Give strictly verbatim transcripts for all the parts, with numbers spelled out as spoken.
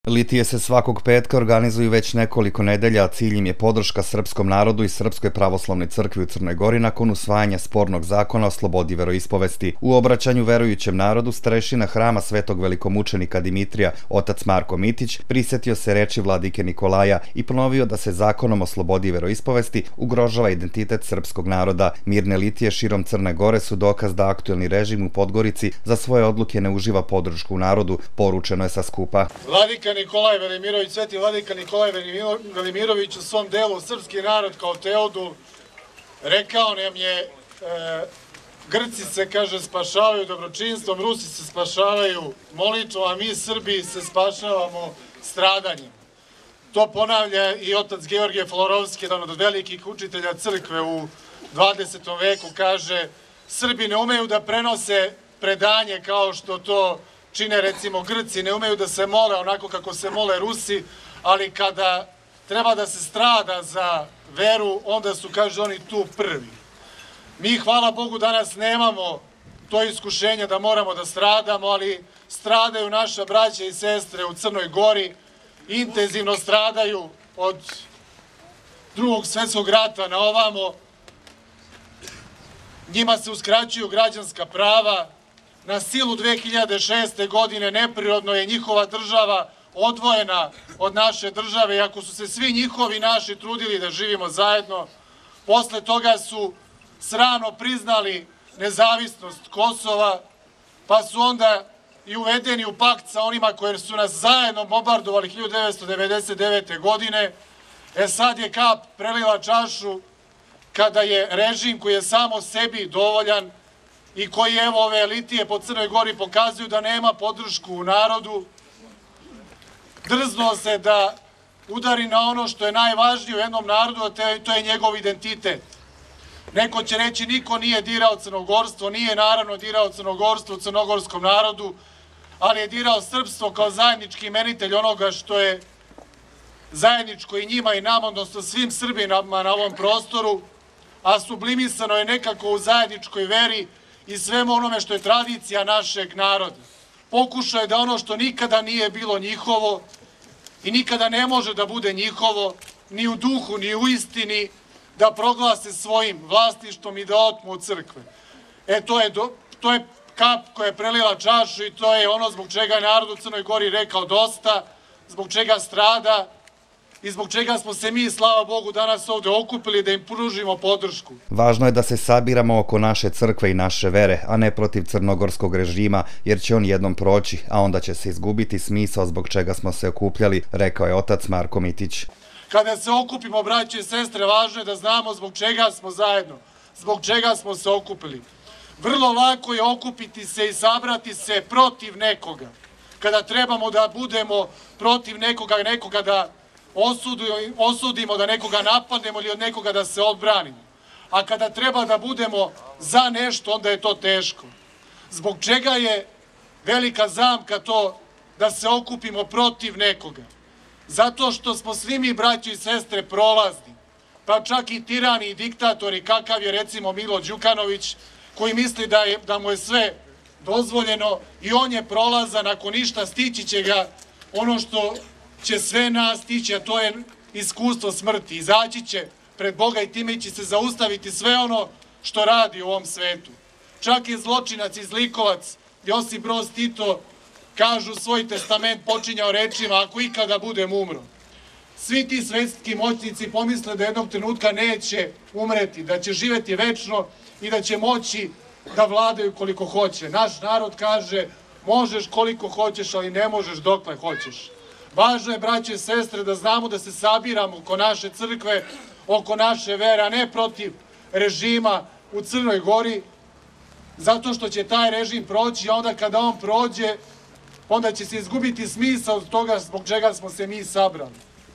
Litije se svakog petka organizuju već nekoliko nedelja, a cilj im je podrška srpskom narodu i Srpskoj pravoslavnoj crkvi u Crnoj Gori nakon usvajanja spornog zakona o slobodi veroispovesti. U obraćanju verujućem narodu starešina hrama Svetog velikomučenika Dimitrija, otac Marko Mitić, prisjetio se reči vladike Nikolaja i ponovio da se zakonom o slobodi veroispovesti ugrožava identitet srpskog naroda. Mirne litije širom Crne Gore su dokaz da aktuelni režim u Podgorici za svoje odluke ne uživa podršku u narodu, poručeno je sa skupa. Vladika Nikolaj Velimirović, sveti vladika Nikolaj Velimirović u svom delu Srpski narod kao Teodu rekao nam je e, Grci se, kaže, spašavaju dobročinstvom, Rusi se spašavaju molitvom, a mi Srbi se spašavamo stradanjem. To ponavlja i otac Georgije Florovski, jedan od velikih učitelja crkve u dvadesetom veku, kaže: Srbi ne umeju da prenose predanje kao što to čine recimo Grci, ne umeju da se mole onako kako se mole Rusi, ali kada treba da se strada za veru, onda su, kaže, oni tu prvi. Mi, hvala Bogu, danas nemamo to iskušenje da moramo da stradamo, ali stradaju naša braća i sestre u Crnoj Gori, intenzivno stradaju od Drugog svjetskog rata na ovamo. Njima se uskraćuju građanska prava. Na silu dve hiljade šeste. godine neprirodno je njihova država odvojena od naše države, iako su se svi njihovi naši trudili da živimo zajedno. Posle toga su srano priznali nezavisnost Kosova, pa su onda i uvedeni u pakt sa onima koji su nas zajedno bombardovali hiljadu devetsto devedeset devete. godine. E sad je kap prelila čašu kada je režim koji je samo sebi dovoljan i koji, evo, ove litije po Crnoj Gori pokazuju da nema podršku u narodu, drznuo se da udari na ono što je najvažnije u jednom narodu, a to je njegov identitet. Neko će reći niko nije dirao crnogorstvo, nije naravno dirao crnogorstvo u crnogorskom narodu, ali je dirao srpstvo kao zajednički imenitelj onoga što je zajedničko i njima i nama, odnosno svim Srbima na ovom prostoru, a sublimisano je nekako u zajedničkoj veri i svemu onome što je tradicija našeg naroda. Pokušao je da ono što nikada nije bilo njihovo i nikada ne može da bude njihovo, ni u duhu, ni u istini, da proglase svojim vlasništvom i da otmu od crkve. E, to je, do, to je kap koja je prelila čašu i to je ono zbog čega je narod u Crnoj Gori rekao dosta, zbog čega strada i zbog čega smo se mi, slava Bogu, danas ovde okupili da im pružimo podršku. Važno je da se sabiramo oko naše crkve i naše vere, a ne protiv crnogorskog režima, jer će on jednom proći, a onda će se izgubiti smisao zbog čega smo se okupljali, rekao je otac Marko Mitić. Kada se okupimo, braće i sestre, važno je da znamo zbog čega smo zajedno, zbog čega smo se okupili. Vrlo lako je okupiti se i sabrati se protiv nekoga. Kada trebamo da budemo protiv nekoga, nekoga da osudimo, da nekoga napadnemo ili od nekoga da se odbranimo. A kada treba da budemo za nešto, onda je to teško. Zbog čega je velika zamka to da se okupimo protiv nekoga? Zato što smo svi mi, braći i sestre, prolazni, pa čak i tirani i diktatori, kakav je recimo Milo Đukanović, koji misli da, je, da mu je sve dozvoljeno i on je prolazan, ako ništa stići će ga ono što će sve nas stići, a to je iskustvo smrti. Izaći će pred Boga i time će se zaustaviti sve ono što radi u ovom svetu. Čak i zločinac i zlikovac Josip Broz Tito, kažu, svoj testament počinjao rečima: ako ikada budem umro. Svi ti svetski moćnici pomisle da jednog trenutka neće umreti, da će živeti večno i da će moći da vladaju koliko hoće. Naš narod kaže: možeš koliko hoćeš, ali ne možeš dokle hoćeš. Važno je, braće i sestre, da znamo da se sabiramo oko naše crkve, oko naše vere, a ne protiv režima u Crnoj Gori, zato što će taj režim proći, a onda kada on prođe, onda će se izgubiti smisao od toga zbog čega smo se mi sabrali.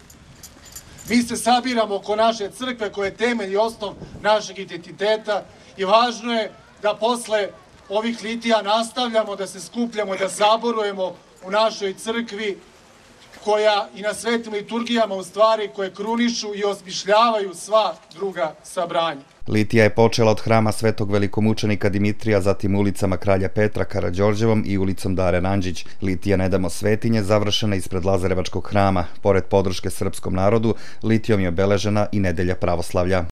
Mi se sabiramo oko naše crkve koja je temelj i osnov našeg identiteta i važno je da posle ovih litija nastavljamo da se skupljamo, da saborujemo u našoj crkvi koja i na svetim liturgijama u stvari koje krunišu i osmišljavaju sva druga sabranja. Litija je počela od hrama svetog velikomučenika Dimitrija, zatim ulicama Kralja Petra Karađorđevom i ulicom Dare Randžić. Litija Ne damo svetinje završena ispred Lazarevačkog hrama. Pored podrške srpskom narodu, Litijom je obeležena i Nedelja pravoslavlja.